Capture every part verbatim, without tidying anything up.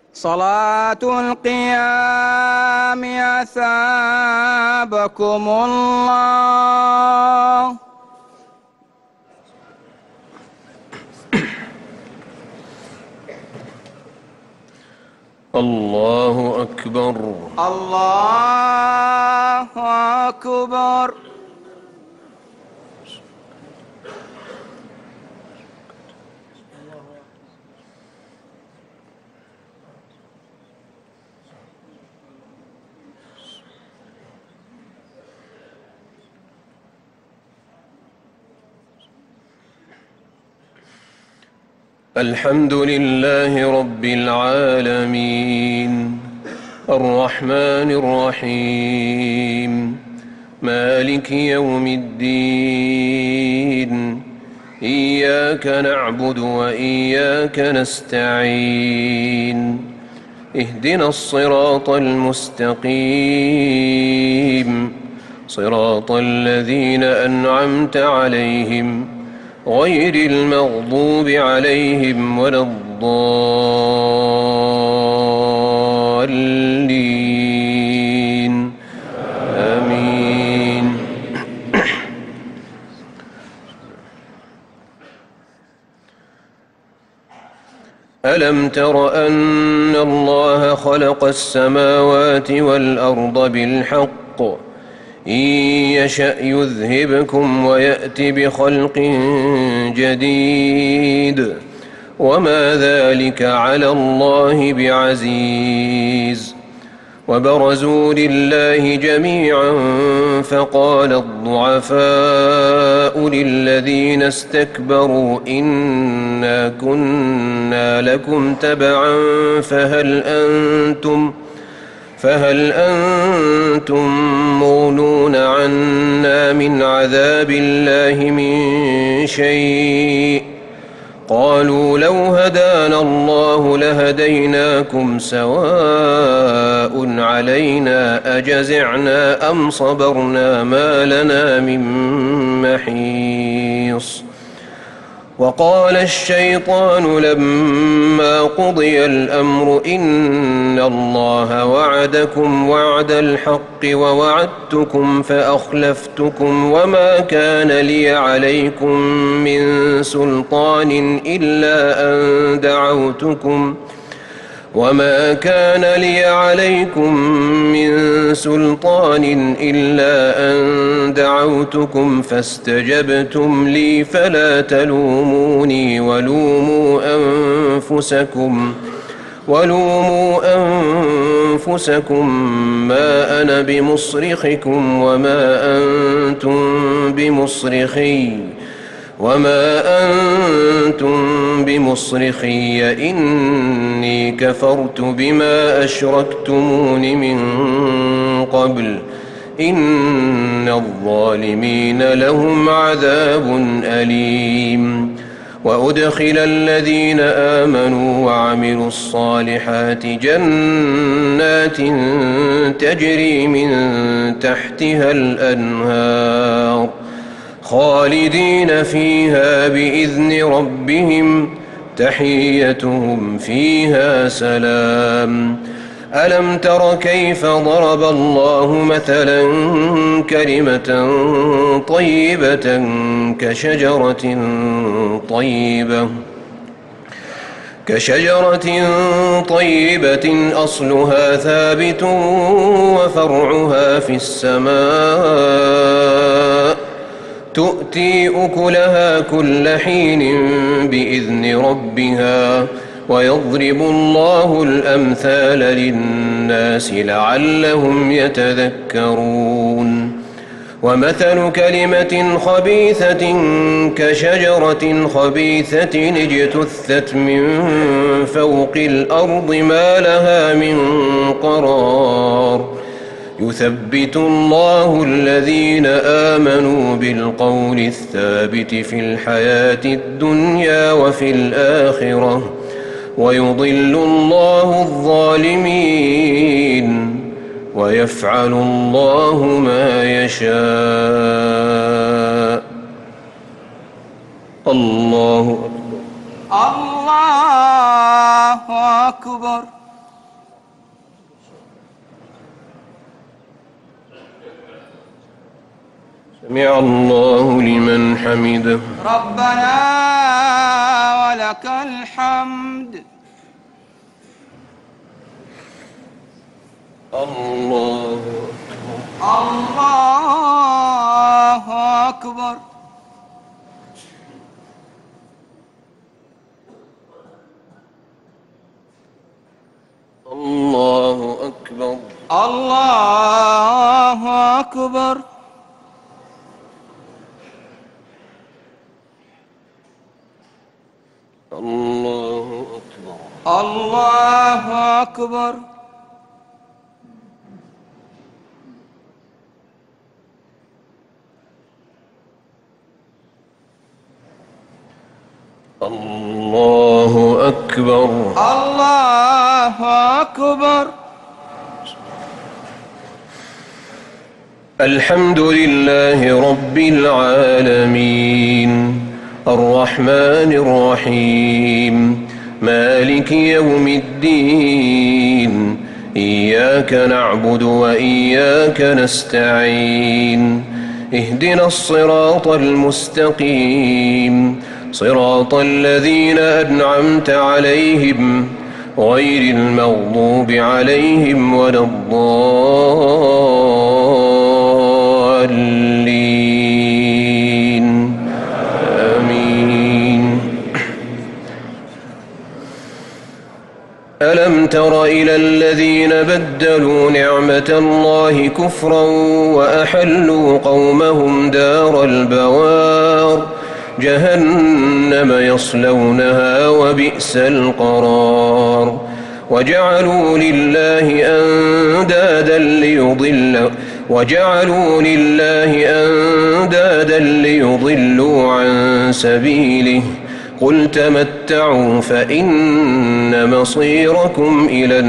صلاة القيام أثابكم الله. الله أكبر. الله أكبر. الحمد لله رب العالمين الرحمن الرحيم مالك يوم الدين إياك نعبد وإياك نستعين اهدنا الصراط المستقيم صراط الذين أنعمت عليهم غير المغضوب عليهم ولا الضالين آمين. ألم تر أن الله خلق السماوات والأرض بالحق إن يشأ يذهبكم ويأت بخلق جديد وما ذلك على الله بعزيز. وبرزوا لله جميعا فقال الضعفاء للذين استكبروا إنا كنا لكم تبعا فهل أنتم فهل أنتم مغنون عنا من عذاب الله من شيء قالوا لو هدانا الله لهديناكم سواء علينا أجزعنا أم صبرنا ما لنا من محيص. وقال الشيطان لما قضي الأمر إن الله وعدكم وعد الحق ووعدتكم فأخلفتكم وما كان لي عليكم من سلطان إلا أن دعوتكم وما كان لي عليكم من سلطان إلا أن دعوتكم فاستجبتم لي فلا تلوموني ولوموا أنفسكم ولوموا أنفسكم ما أنا بمصرخكم وما أنتم بمصرخي وما أنتم بمصرخي إني كفرت بما أشركتمون من قبل إن الظالمين لهم عذاب أليم. وأدخل الذين آمنوا وعملوا الصالحات جنات تجري من تحتها الأنهار خالدين فيها بإذن ربهم تحيتهم فيها سلام. ألم تر كيف ضرب الله مثلا كلمة طيبة كشجرة طيبة كشجرة طيبة أصلها ثابت وفرعها في السماء تؤتي أكلها كل حين بإذن ربها ويضرب الله الأمثال للناس لعلهم يتذكرون. ومثل كلمة خبيثة كشجرة خبيثة اجتثت من فوق الأرض ما لها من قرار يثبت الله الذين آمنوا بالقول الثابت في الحياة الدنيا وفي الآخرة ويضل الله الظالمين ويفعل الله ما يشاء. الله أكبر. الله أكبر. سمع الله لمن حمده. ربنا ولك الحمد. الله الله أكبر. الله أكبر. الله أكبر. الله أكبر. الله أكبر. الله أكبر. الله أكبر. الحمد لله رب العالمين الرحمن الرحيم مالك يوم الدين إياك نعبد وإياك نستعين اهدنا الصراط المستقيم صراط الذين أنعمت عليهم غير المغضوب عليهم ولا الضالين آمين. ألم تر إلى الذين بدلوا نعمة الله كفرا وأحلوا قومهم دار البوار جهنم يصلونها وبئس القرار وجعلوا لله أندادا ليضل وجعلوا لله أندادا ليضلوا عن سبيله قل تمتعوا فإن مصيركم إلى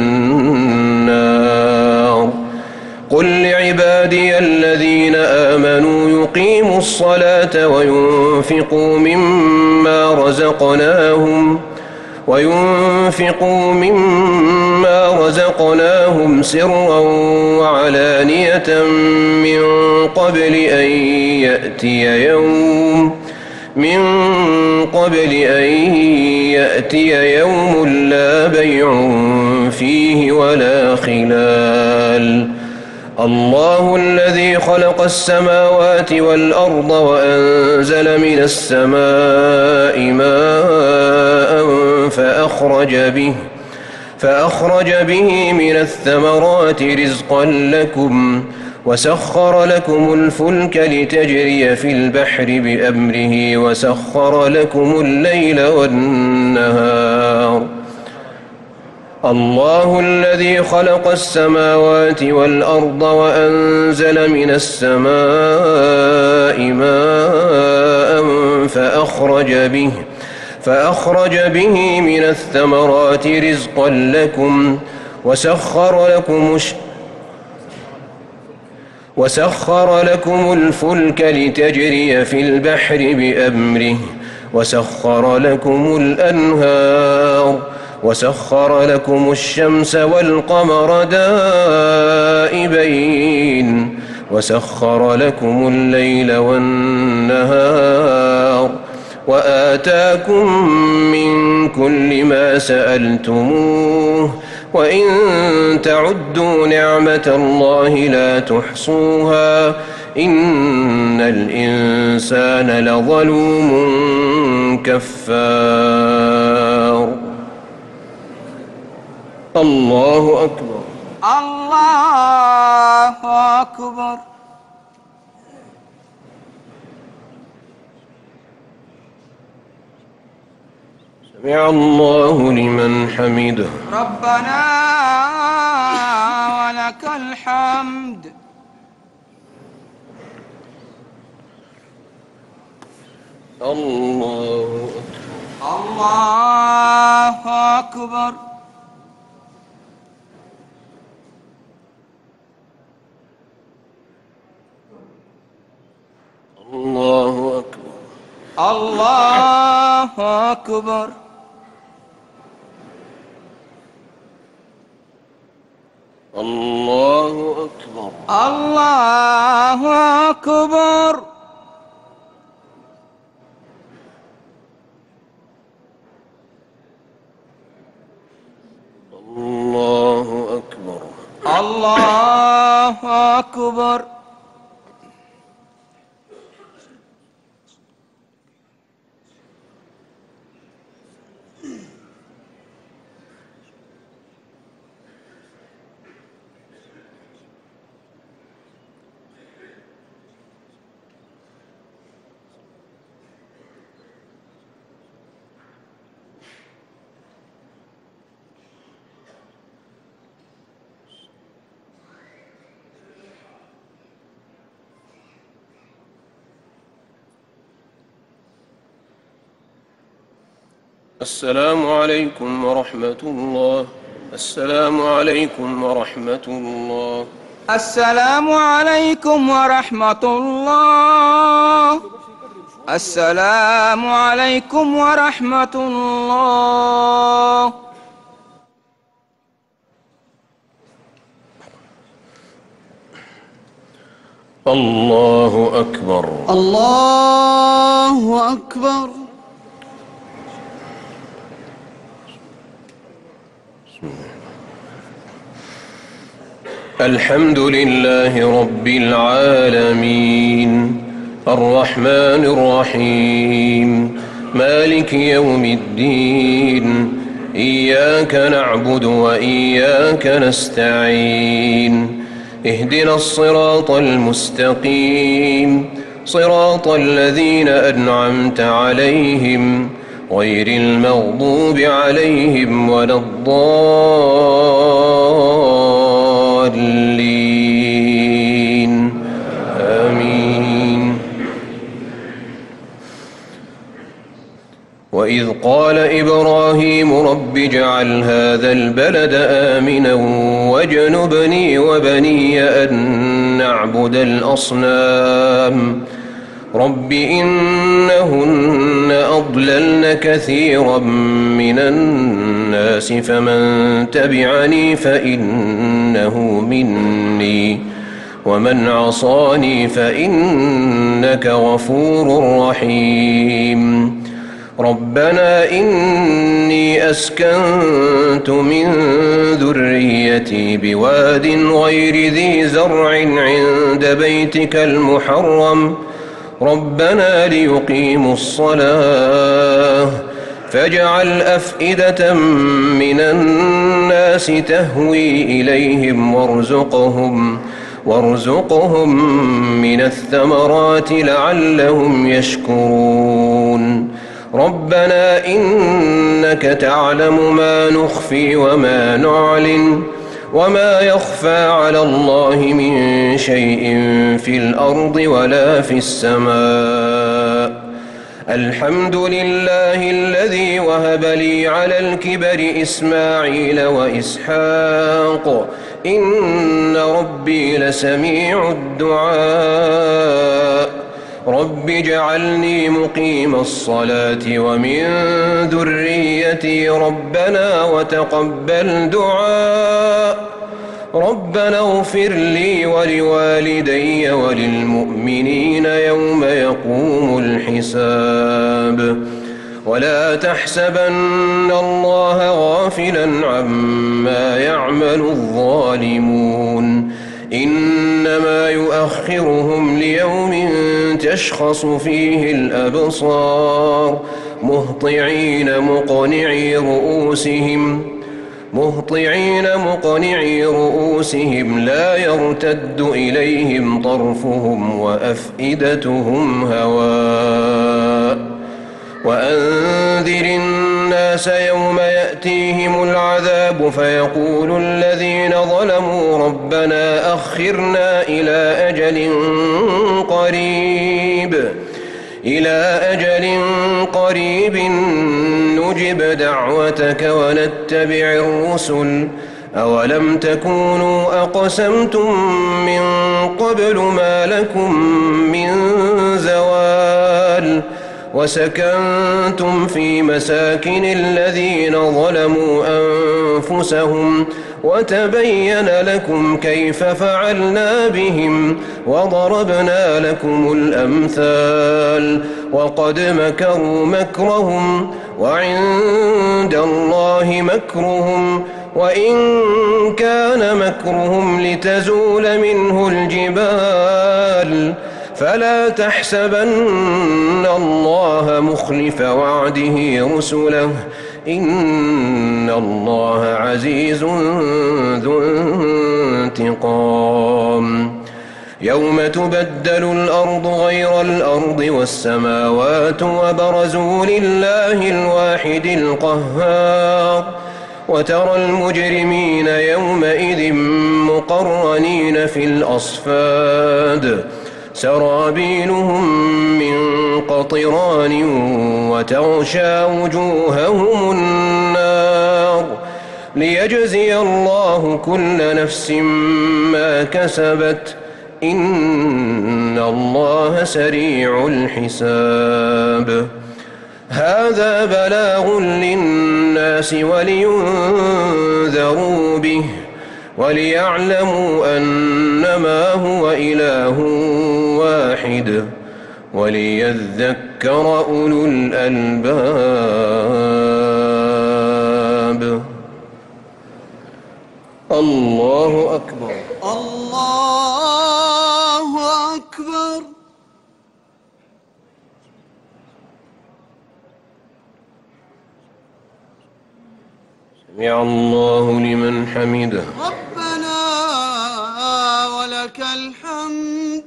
النار قل لعبادي الذين آمنوا يقيموا الصلاة وينفقوا مما رزقناهم وينفقوا مما رزقناهم سرا وعلانية من قبل أن يأتي يوم من قبل أن يأتي يوم لا بيع فيه ولا خلال الله الذي خلق السماوات والأرض وأنزل من السماء ماء فأخرج به فأخرج به من الثمرات رزقا لكم وسخر لكم الفلك لتجري في البحر بأمره وسخر لكم الليل والنهار الله الذي خلق السماوات والأرض وأنزل من السماء ماء فأخرج به فأخرج به من الثمرات رزقا لكم وسخر لكم وسخر لكم الفلك لتجري في البحر بأمره وسخر لكم الأنهار وسخر لكم الشمس والقمر دائبين وسخر لكم الليل والنهار وآتاكم من كل ما سألتموه وإن تعدوا نعمة الله لا تحصوها إن الإنسان لظلوم كفار الله أكبر. الله أكبر. سمع الله لمن حمده. ربنا ولك الحمد. الله الله أكبر. الله أكبر. الله أكبر. الله أكبر. الله أكبر. الله أكبر. الله أكبر. السلام عليكم ورحمة الله. السلام عليكم ورحمة الله. السلام عليكم ورحمة الله. السلام عليكم ورحمة الله. الله أكبر. الله أكبر. الحمد لله رب العالمين الرحمن الرحيم مالك يوم الدين إياك نعبد وإياك نستعين اهدنا الصراط المستقيم صراط الذين أنعمت عليهم غير المغضوب عليهم ولا الضالين آمين. وإذ قال إبراهيم رب اجعل هذا البلد آمنا واجنبني وبني أن نعبد الأصنام رب إنهن أضللن كثيرا من الناس فمن تبعني فإنه مني ومن عصاني فإنك غفور رحيم. ربنا إني أسكنت من ذريتي بواد غير ذي زرع عند بيتك المحرم ربنا ليقيموا الصلاة فاجعل أفئدة من الناس تهوي إليهم وارزقهم وارزقهم من الثمرات لعلهم يشكرون. ربنا إنك تعلم ما نخفي وما نعلن وما يخفى على الله من شيء في الأرض ولا في السماء. الحمد لله الذي وهب لي على الكبر إسماعيل وإسحاق إن ربي لسميع الدعاء. رب اجعلني مقيم الصلاة ومن ذريتي ربنا وتقبل دعاء. ربنا اغفر لي ولوالدي وللمؤمنين يوم يقوم الحساب. ولا تحسبن الله غافلا عما يعمل الظالمون إنما يؤخرهم ليوم تشخص فيه الأبصار مهطعين مقنعي رؤوسهم مهطعين مقنعي رؤوسهم لا يرتد إليهم طرفهم وأفئدتهم هواء. وأنذر الناس يوم يأتيهم العذاب فيقول الذين ظلموا ربنا أخرنا إلى أجل قريب إلى أجل قريب نجب دعوتك ونتبع الرسل أولم تكونوا أقسمتم من قبل ما لكم من زوال. وسكنتم في مساكن الذين ظلموا أنفسهم وتبين لكم كيف فعلنا بهم وضربنا لكم الأمثال وقد مكروا مكرهم وعند الله مكرهم وإن كان مكرهم لتزول منه الجبال فلا تحسبن الله مخلف وعده رسله إن الله عزيز ذو انتقام يوم تبدل الأرض غير الأرض والسماوات وبرزوا لله الواحد القهار وترى المجرمين يومئذ مقرنين في الأصفاد سرابيلهم من قطران وتغشى وجوههم النار ليجزي الله كل نفس ما كسبت إن الله سريع الحساب هذا بلاغ للناس ولينذروا به وليعلموا أنما هو إله واحد وليذكر أولو الألباب الله أكبر الله أكبر سمع الله لمن حمده ربنا ولك الحمد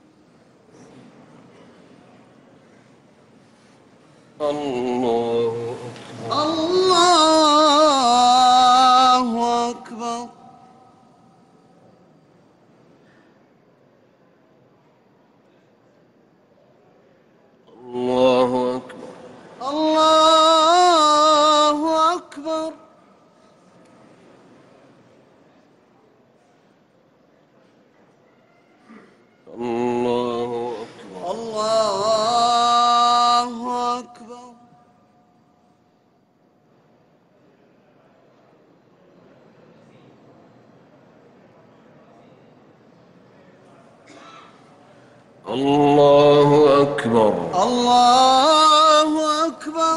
الله الله أكبر الله أكبر الله أكبر الله أكبر الله أكبر الله أكبر الله أكبر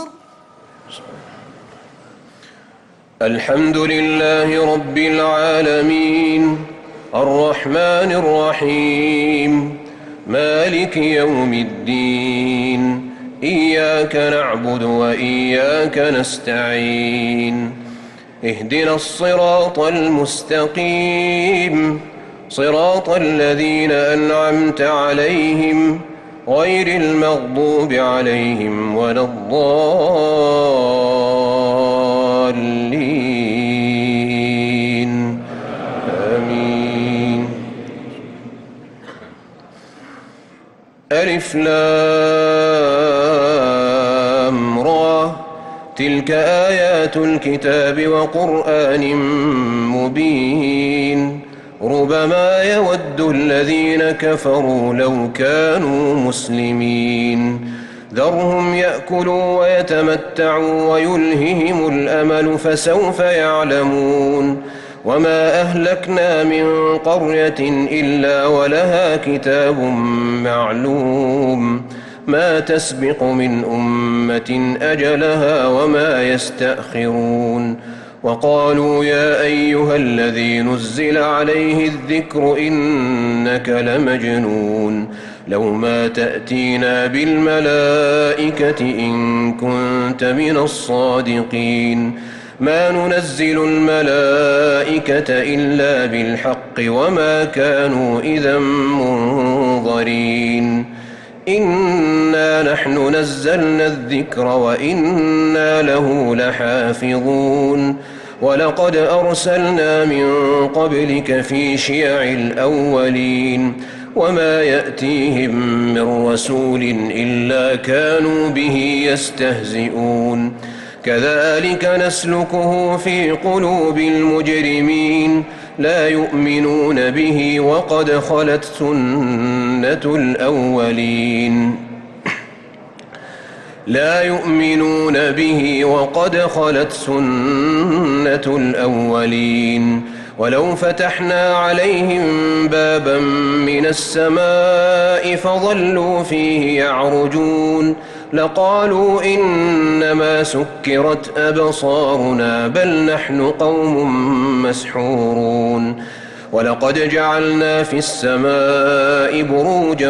الحمد لله رب العالمين الرحمن الرحيم مالك يوم الدين إياك نعبد وإياك نستعين اهدنا الصراط المستقيم صراط الذين أنعمت عليهم غير المغضوب عليهم ولا الضالين آمين ألف لام را تلك آيات الكتاب وقرآن مبين ربما يود الذين كفروا لو كانوا مسلمين ذرهم يأكلوا ويتمتعوا ويلههم الأمل فسوف يعلمون وما أهلكنا من قرية إلا ولها كتاب معلوم ما تسبق من أمة أجلها وما يستأخرون وقالوا يا أيها الذي نزل عليه الذكر إنك لمجنون لو ما تأتينا بالملائكة إن كنت من الصادقين ما ننزل الملائكة إلا بالحق وما كانوا إذا منظرين إنا نحن نزلنا الذكر وإنا له لحافظون ولقد أرسلنا من قبلك في شيع الأولين وما يأتيهم من رسول إلا كانوا به يستهزئون كذلك نسلكه في قلوب المجرمين لا يؤمنون به وقد خلت سنة الأولين لا يؤمنون به وقد خلت سنة الأولين ولو فتحنا عليهم بابا من السماء فظلوا فيه يعرجون لقالوا إنما سكرت أبصارنا بل نحن قوم مسحورون ولقد جعلنا في السماء بروجا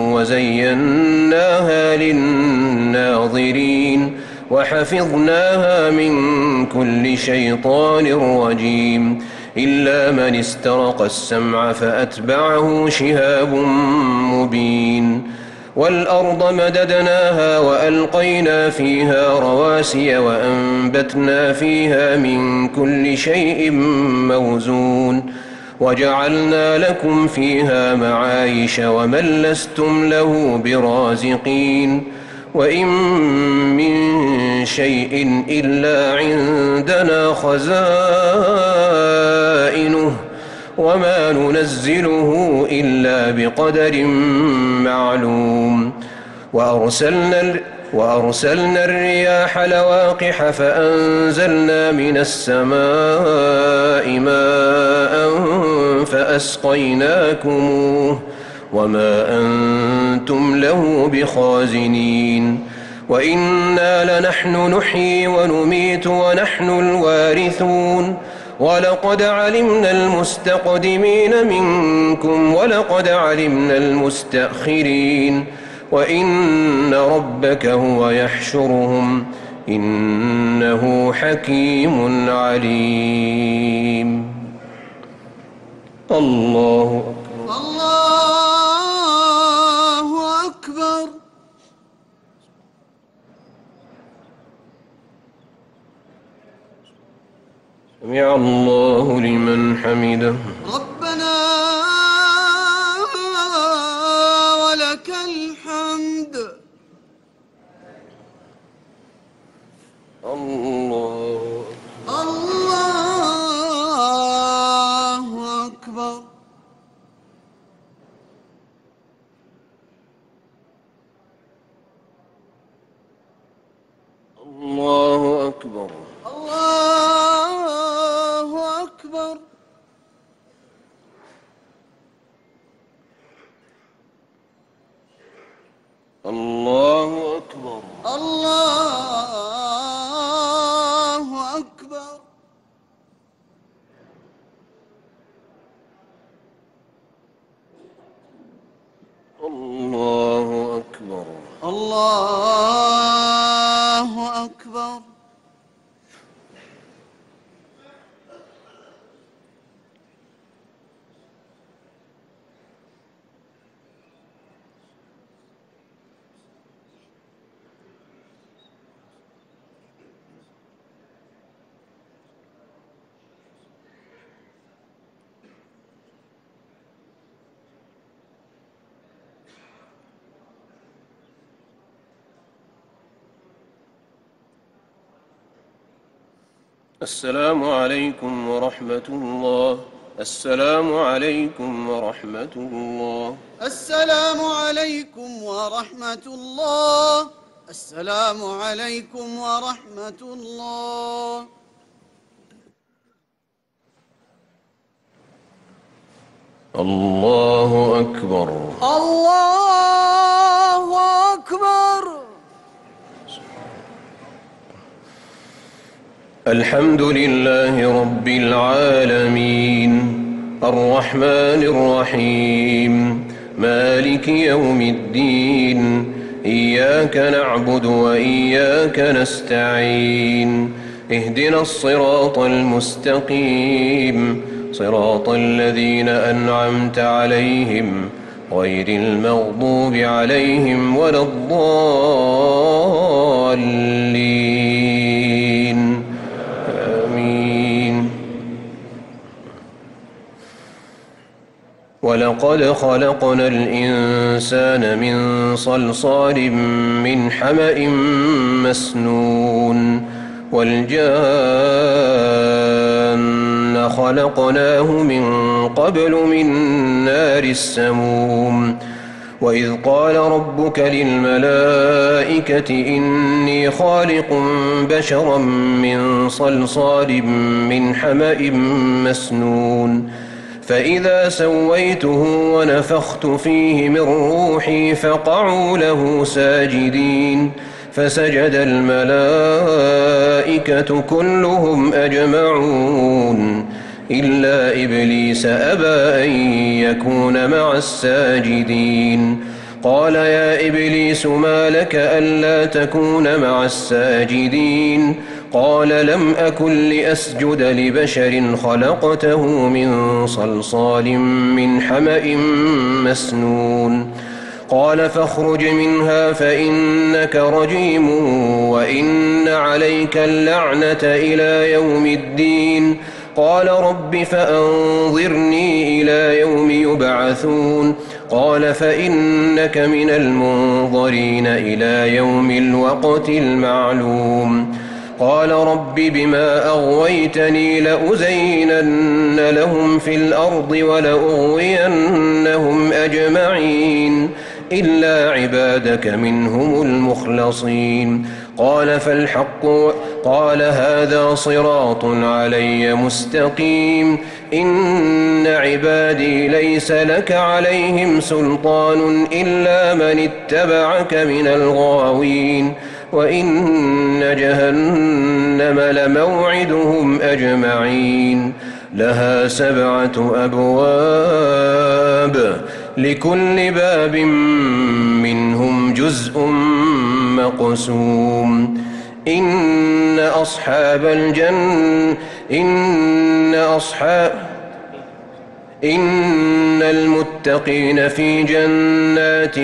وزيناها للناظرين وحفظناها من كل شيطان رجيم إلا من استرق السمع فأتبعه شهاب مبين والأرض مددناها وألقينا فيها رواسي وأنبتنا فيها من كل شيء موزون وجعلنا لكم فيها معايش ومن لستم له برازقين وإن من شيء إلا عندنا خزائنه وما ننزله إلا بقدر معلوم وأرسلنا وأرسلنا الرياح لواقح فأنزلنا من السماء ماء فأسقيناكموه وما أنتم له بخازنين وإنا لنحن نحيي ونميت ونحن الوارثون ولقد علمنا المستقدمين منكم ولقد علمنا المستأخرين وإن ربك هو يحشرهم إنه حكيم عليم. الله أكبر. الله أكبر. سمع الله لمن حمده. ربنا ولك الحمد. الله الله أكبر. الله أكبر. الله أكبر. الله أكبر. الله أكبر. الله أكبر. الله أكبر. السلام عليكم ورحمة الله. السلام عليكم ورحمة الله. السلام عليكم ورحمة الله. السلام عليكم ورحمة الله. الله أكبر. الله أكبر. الحمد لله رب العالمين الرحمن الرحيم مالك يوم الدين إياك نعبد وإياك نستعين اهدنا الصراط المستقيم صراط الذين أنعمت عليهم غير المغضوب عليهم ولا الضالين آمين. ولقد خلقنا الإنسان من صلصال من حمأ مسنون والجان خلقناه من قبل من نار السموم وإذ قال ربك للملائكة إني خالق بشرا من صلصال من حمأ مسنون فإذا سويته ونفخت فيه من روحي فقعوا له ساجدين فسجد الملائكة كلهم أجمعون إلا إبليس أبى أن يكون مع الساجدين قال يا إبليس ما لك ألا تكون مع الساجدين قال لم أكن لأسجد لبشر خلقته من صلصال من حمأ مسنون قال فاخرج منها فإنك رجيم وإن عليك اللعنة إلى يوم الدين قال رب فأنظرني إلى يوم يبعثون قال فإنك من المنظرين إلى يوم الوقت المعلوم قال رب بما أغويتني لأزينن لهم في الأرض ولأغوينهم أجمعين إلا عبادك منهم المخلصين قال فالحق قال هذا صراط علي مستقيم إن عبادي ليس لك عليهم سلطان إلا من اتبعك من الغاوين وإن جهنم لموعدهم أجمعين لها سبعة أبواب لكل باب منهم جزء مقسوم إن أصحاب الجنة إن أصحاب إن المتقين في جنات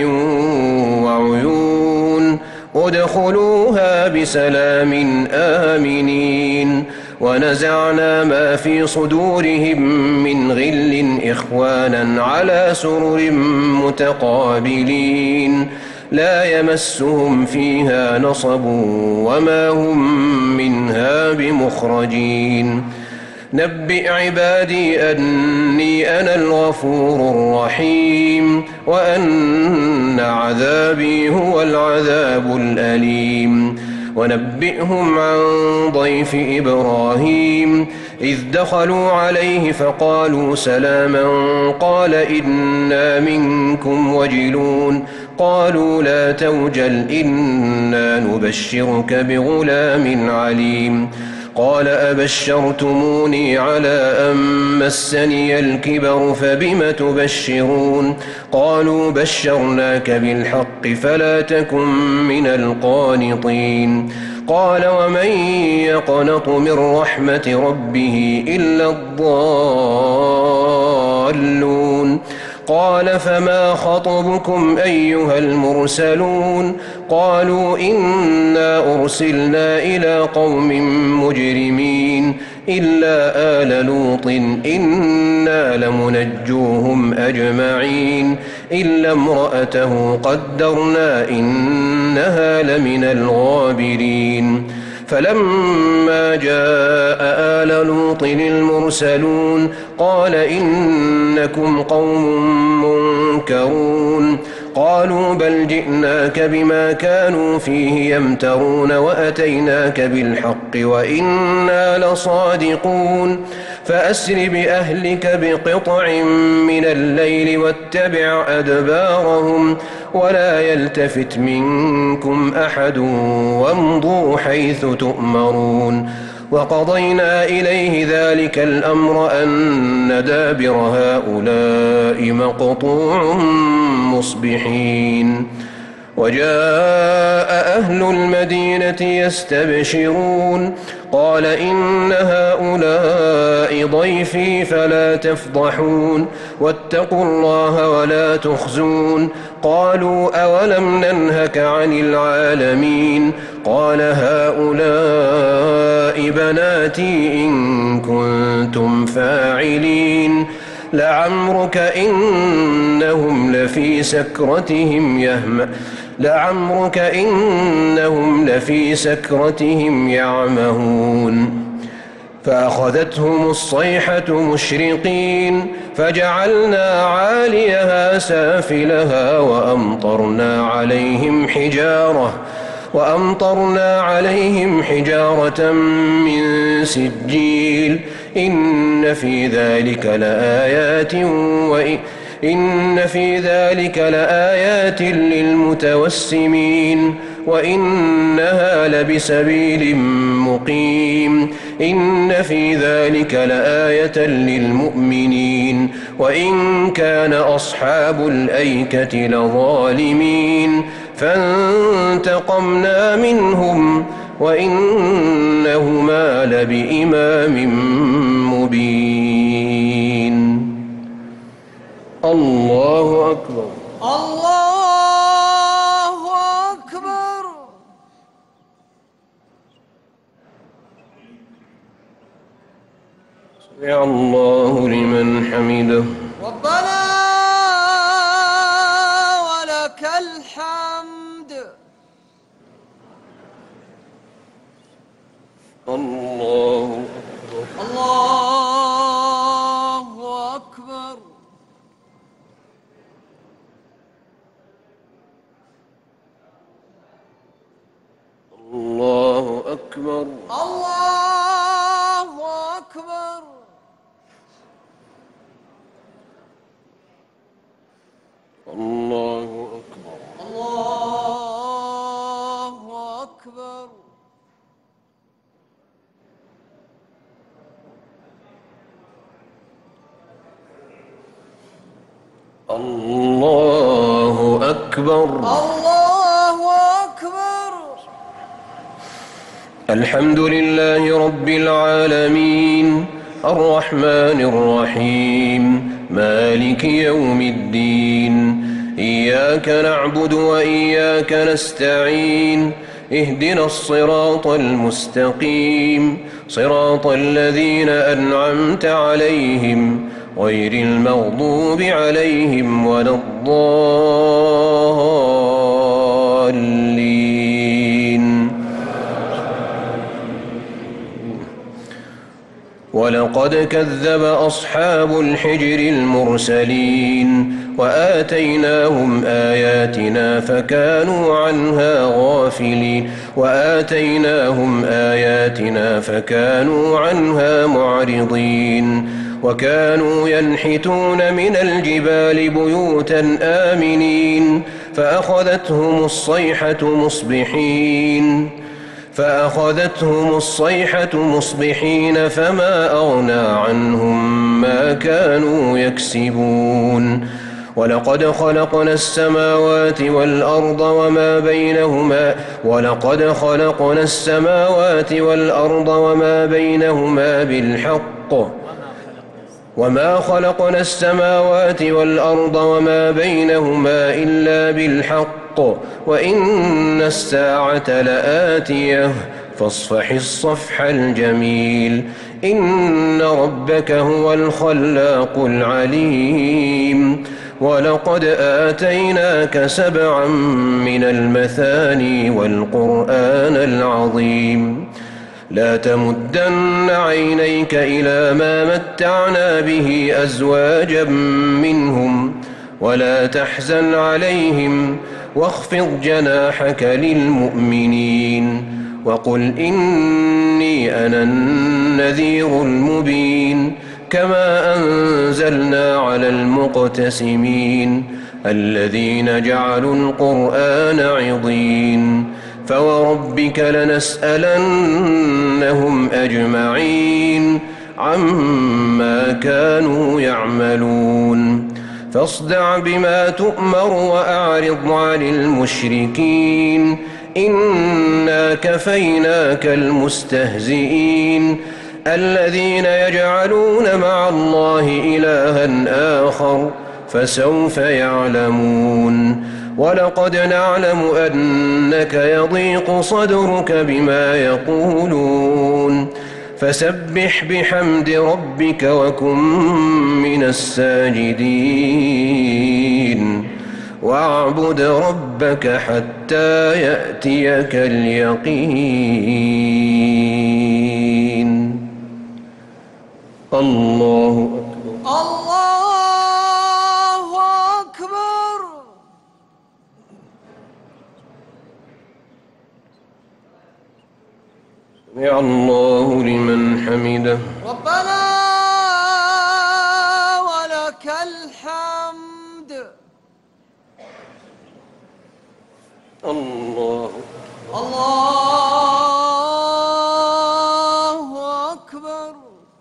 وعيون ادخلوها بسلام آمنين ونزعنا ما في صدورهم من غل إخوانا على سرر متقابلين لا يمسهم فيها نصب وما هم منها بمخرجين نبئ عبادي أني أنا الغفور الرحيم وأن عذابي هو العذاب الأليم ونبئهم عن ضيف إبراهيم إذ دخلوا عليه فقالوا سلاما قال إنا منكم وجلون قالوا لا توجل إنا نبشرك بغلام عليم قال أبشرتموني على أن مسني الكبر فبم تبشرون قالوا بشرناك بالحق فلا تكن من القانطين قال ومن يقنط من رحمة ربه إلا الضالون قال فما خطبكم أيها المرسلون قالوا إنا أرسلنا إلى قوم مجرمين إلا آل لوط إنا لمنجوهم أجمعين إلا امرأته قدرنا إنها لمن الغابرين فلما جاء آل لوط المرسلون قال إنكم قوم منكرون قالوا بل جئناك بما كانوا فيه يمترون وأتيناك بالحق وإنا لصادقون فأسر بأهلك بقطع من الليل واتبع أدبارهم ولا يلتفت منكم أحد وامضوا حيث تؤمرون وقضينا إليه ذلك الأمر أن دابر هؤلاء مقطوع مصبحين وجاء أهل المدينة يستبشرون قال إن هؤلاء ضيفي فلا تفضحون واتقوا الله ولا تخزون قالوا أولم ننهك عن العالمين قال هؤلاء بناتي إن كنتم فاعلين لعمرك إنهم لفي سكرتهم يهمأ لعمرك إنهم لفي سكرتهم يعمهون فأخذتهم الصيحة مشرقين فجعلنا عاليها سافلها وأمطرنا عليهم حجارة وأمطرنا عليهم حجارة من سجيل إن في ذلك لآيات وإن إن في ذلك لآيات للمتوسمين وإنها لبسبيل مقيم إن في ذلك لآية للمؤمنين وإن كان أصحاب الأيكة لظالمين فانتقمنا منهم وإنهما لبإمام مبين. الله أكبر. الله أكبر. سمع الله لمن حمده. ربنا ولك الحمد. الله أكبر. الله أكبر. الله أكبر. الله أكبر. الله أكبر. الله أكبر. الله أكبر. الله أكبر. الحمد لله رب العالمين الرحمن الرحيم مالك يوم الدين إياك نعبد وإياك نستعين اهدنا الصراط المستقيم صراط الذين أنعمت عليهم غير المغضوب عليهم ولا الضالين. ولقد كذب أصحاب الحجر المرسلين وآتيناهم آياتنا فكانوا عنها غافلين وآتيناهم آياتنا فكانوا عنها معرضين وكانوا ينحتون من الجبال بيوتا آمنين فأخذتهم الصيحة مصبحين فأخذتهم الصيحة مصبحين فما أغنى عنهم ما كانوا يكسبون. ولقد خلقنا السماوات والأرض وما بينهما ولقد خلقنا السماوات والأرض وما بينهما بالحق وما خلقنا السماوات والأرض وما بينهما إلا بالحق وإن الساعة لآتية فاصفح الصفح الجميل إن ربك هو الخلاق العليم. ولقد آتيناك سبعا من المثاني والقرآن العظيم لا تمدن عينيك إلى ما متعنا به أزواجا منهم ولا تحزن عليهم واخفض جناحك للمؤمنين وقل إني أنا النذير المبين. كما أنزلنا على المقتسمين الذين جعلوا القرآن عضين فوربك لنسألنهم أجمعين عما كانوا يعملون. فاصدع بما تؤمر وأعرض عن المشركين إنا كفيناك المستهزئين الذين يجعلون مع الله إلها آخر فسوف يعلمون. ولقد نعلم أنك يضيق صدرك بما يقولون فسبح بحمد ربك وكن من الساجدين واعبد ربك حتى يأتيك اليقين. الله أكبر. الله أكبر. سمع الله لمن حمده. ربنا ولك الحمد. الله الله أكبر.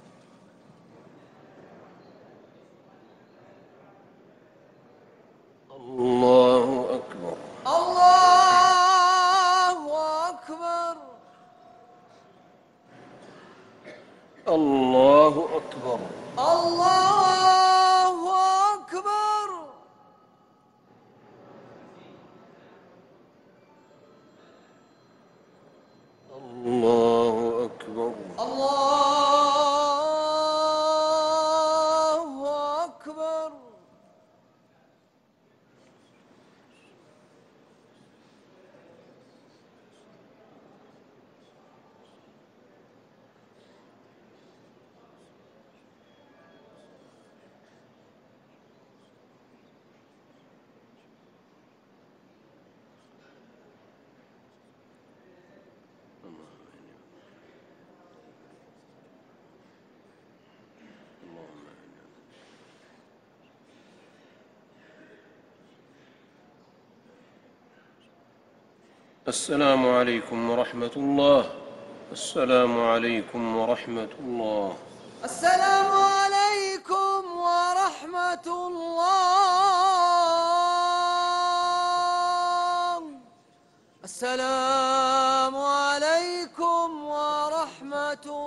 الله أكبر. الله أكبر. الله أكبر. الله أكبر. الله أكبر. الله أكبر. السلام عليكم ورحمة الله. السلام عليكم ورحمة الله. السلام عليكم ورحمة الله. السلام عليكم ورحمة الله.